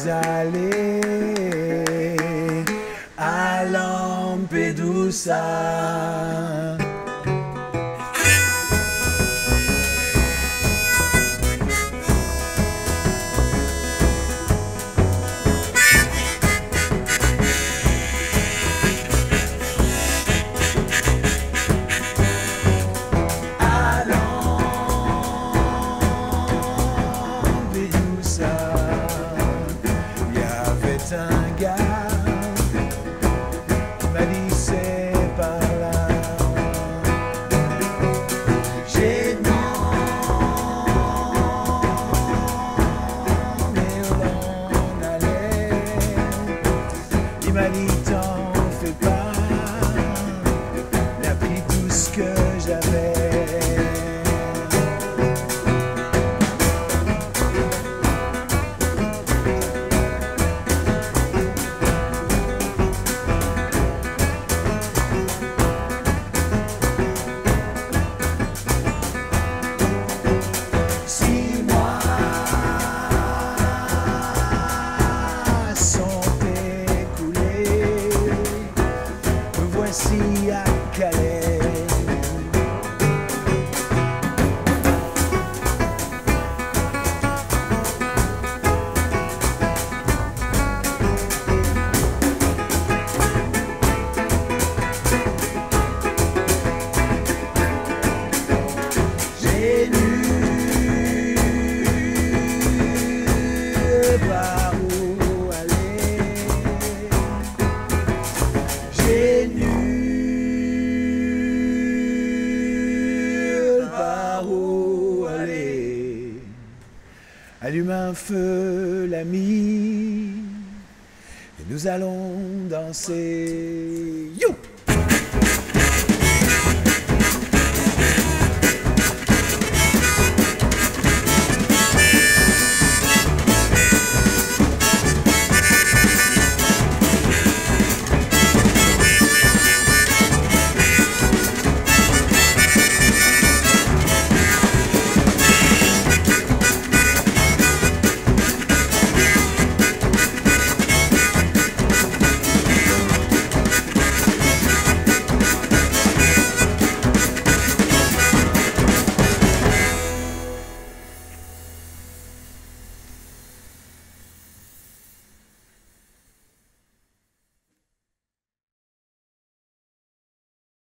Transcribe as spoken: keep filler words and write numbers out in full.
allé à Lampedusa. Un gars qui m'a dit c'est par là. J'ai demandé où l'on allait. Il m'a dit t'en fais pas, il a pris tout ce que j'avais. Voici à Calais. J'ai nulle part où aller. J'ai nulle part où aller. Allume un feu, l'ami, et nous allons danser. You!